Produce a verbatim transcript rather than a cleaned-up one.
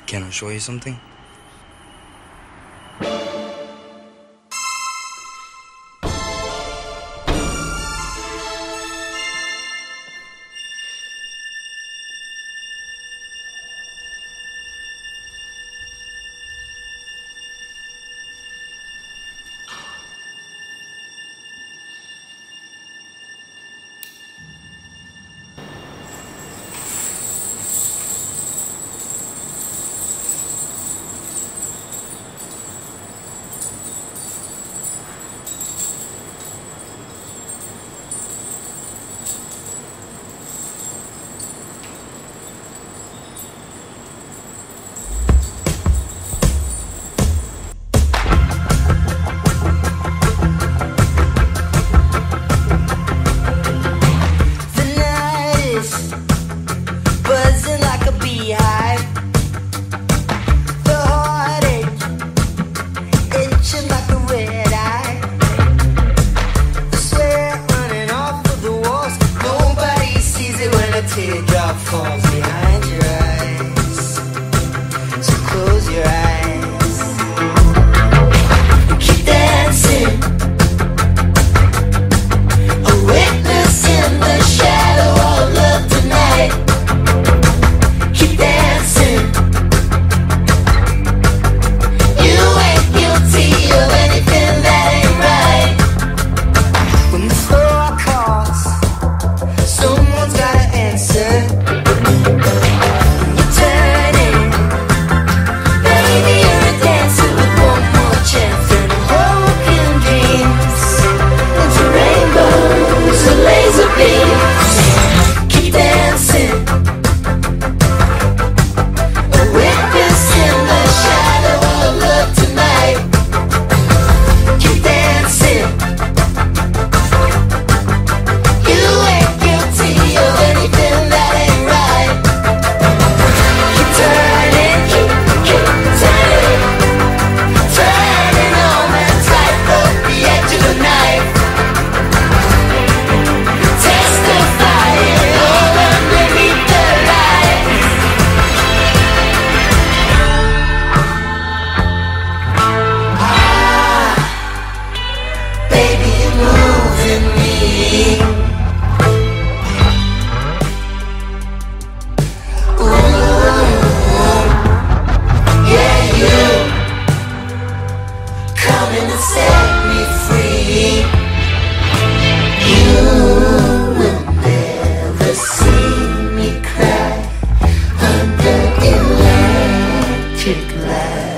Can I show you something? Buzzing like a beehive, the heartache itching like a red eye, the sweat running off of the walls. Nobody sees it when a teardrop falls behind your eyes. So close your eyes and keep dancing, a witness in the shadow of love tonight. Electric light.